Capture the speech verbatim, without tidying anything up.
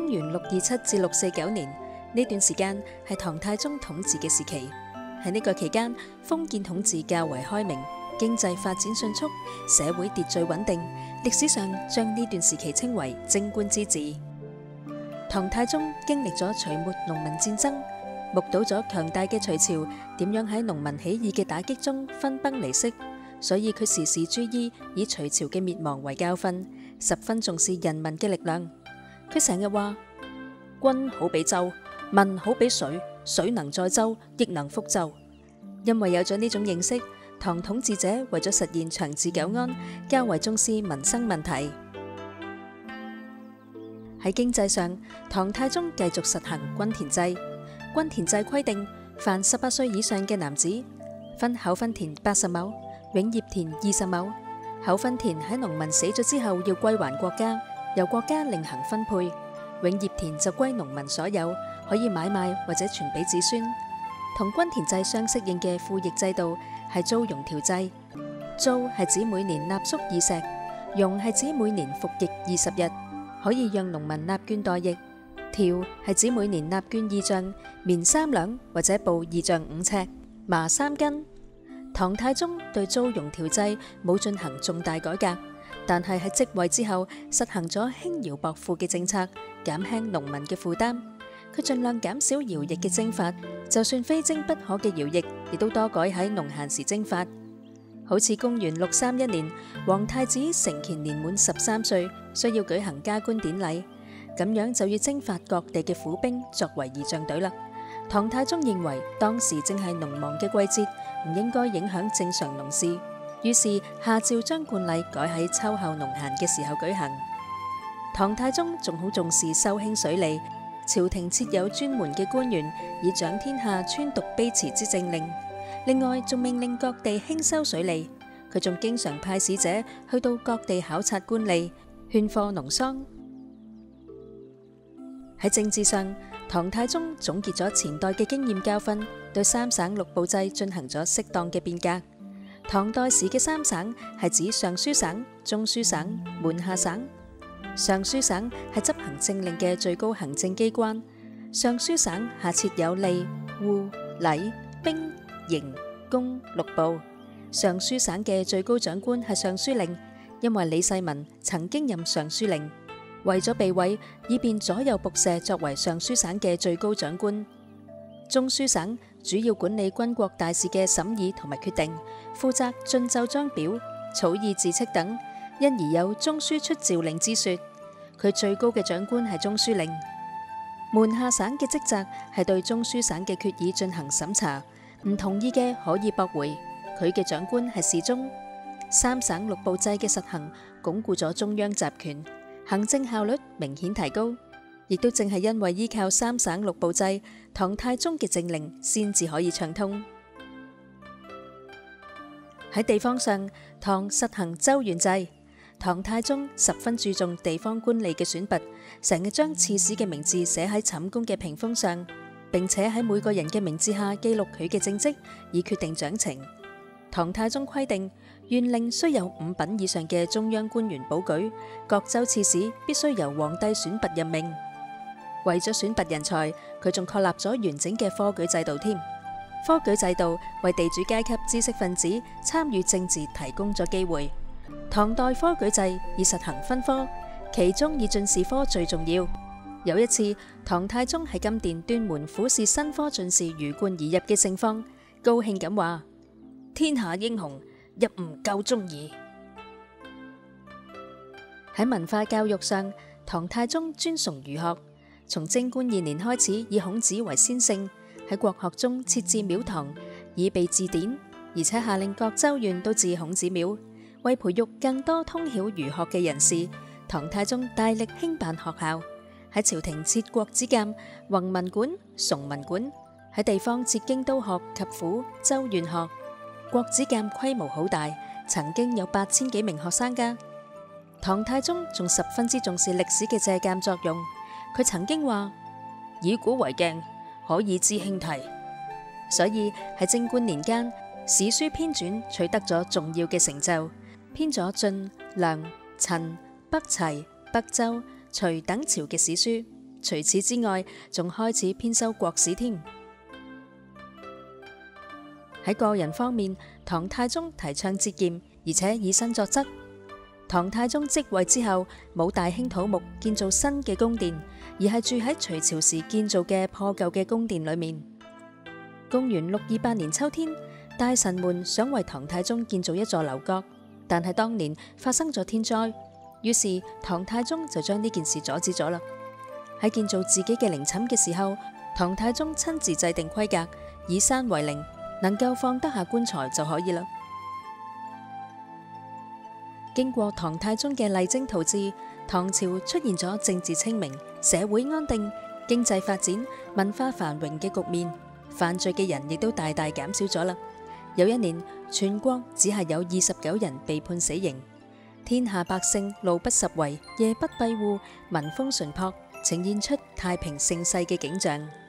公元六二七至六四九年，呢段時間係唐太宗統治嘅時期。喺呢個期間，封建統治較為開明，經濟發展迅速，社會秩序穩定。歷史上將呢段時期稱為貞觀之治。唐太宗經歷咗隋末農民戰爭，目睹咗強大嘅隋朝點樣喺農民起義嘅打擊中分崩離析，所以佢時時注意以隋朝嘅滅亡為教訓，十分重視人民嘅力量。佢成日話：君好比舟，民好比水，水能載舟，亦能覆舟。因為有咗呢種認識，唐統治者為咗實現長治久安，較為重視民生問題。喺經濟上，唐太宗繼續實行均田制。均田制規定，凡十八歲以上嘅男子，分口分田八十畝，永業田二十畝。口分田喺農民死咗之後要歸還國家，由國家另行分配；永業田就歸農民所有，可以買賣或者傳俾子孫。同均田制相適應嘅賦役制度係租庸調制。租係指每年納粟二石，庸係指每年服役二十日，可以讓農民納絹代役。調係指每年納絹二丈，棉三兩或者布二丈五尺，麻三斤。唐太宗對租庸調制冇進行重大改革，但係喺即位之後實行咗輕徭薄賦嘅政策，減輕農民嘅負擔。佢盡量減少徭役嘅徵發，就算非徵不可嘅徭役，亦都多改喺農閒時徵發。好似公元六三一年，皇太子承乾年滿十三歲，需要舉行加冠典禮，咁樣就要徵發各地嘅府兵作為儀仗隊啦。唐太宗認為當時正係農忙嘅季節，唔應該影響正常農事，於是下詔將冠禮改喺秋後農閒嘅時候舉行。唐太宗仲好重視修興水利，朝廷設有專門嘅官員，以掌天下川瀆卑辭之政令。另外，仲命令各地興修水利。佢仲經常派使者去到各地考察官吏，勸課農桑。喺政治上，唐太宗總結咗前代嘅經驗教訓，對三省六部制進行咗適當嘅變革。唐代時嘅三省係指尚書省、中書省、門下省。尚書省係執行政令嘅最高行政機關。尚書省下設有吏、戶、禮、兵、刑、工六部。尚書省嘅最高長官係尚書令，因為李世民曾經任尚書令。為咗避諱，以便左右僕射作為尚書省嘅最高長官。中書省主要管理軍國大事嘅審議同埋決定，負責進奏章表、草擬字戚等，因而有中書出詔令之說。佢最高嘅長官係中書令。門下省嘅職責係對中書省嘅決議進行審查，唔同意嘅可以駁回。佢嘅長官係侍中。三省六部制嘅實行，鞏固咗中央集權，行政效率明顯提高。亦都正係因為依靠三省六部制，唐太宗嘅政令先至可以暢通。喺地方上，唐實行州縣制。唐太宗十分注重地方官吏嘅選拔，成日將刺史嘅名字寫喺寢宮嘅屏風上，並且喺每個人嘅名字下記錄佢嘅政績，以決定獎懲。唐太宗規定，縣令須有五品以上嘅中央官員保舉，各州刺史必須由皇帝選拔任命。為咗選拔人才，佢仲確立咗完整嘅科舉制度添。科舉制度為地主階級知識分子參與政治提供咗機會。唐代科舉制以實行分科，其中以進士科最重要。有一次，唐太宗喺金殿端門俯視新科進士魚貫而入嘅盛況，高興咁話：天下英雄入吾夠中矣。喺文化教育上，唐太宗尊崇儒學，從貞觀二年開始以孔子為先聖，喺國學中設置廟堂，以備字典，而且下令各州縣都置孔子廟。為培育更多通曉儒學嘅人士，唐太宗大力興辦學校，喺朝廷設國子監、弘文館、崇文館，喺地方設京都學及府、州縣學。國子監規模好大，曾經有八千幾名學生噶。唐太宗仲十分之重視歷史嘅借鑒作用，佢曾經話：以古為鏡，可以知興替。所以喺貞觀年間，史書編纂取得咗重要嘅成就。編咗晉、梁、陳、北齊、北周、隋等朝嘅史書， 除此之外，仲開始編修國史添。喺個人方面，唐太宗提倡節儉，而且以身作則。唐太宗即位之後，冇大興土木建造新嘅宮殿，而係住喺隋朝時建造嘅破舊嘅宮殿裏面。公元六二八年秋天，大臣們想為唐太宗建造一座樓閣，但係當年發生咗天災，於是唐太宗就將呢件事阻止咗啦。喺建造自己嘅陵寢嘅時候，唐太宗親自制定規格，以山為陵，能夠放得下棺材就可以啦。經過唐太宗嘅勵精圖治，唐朝出現咗政治清明、社會安定、經濟發展、文化繁榮嘅局面，犯罪嘅人亦都大大減少咗啦。有一年，全國只係有二十九人被判死刑，天下百姓路不拾遺，夜不閉戶，民風淳樸，呈現出太平盛世嘅景象。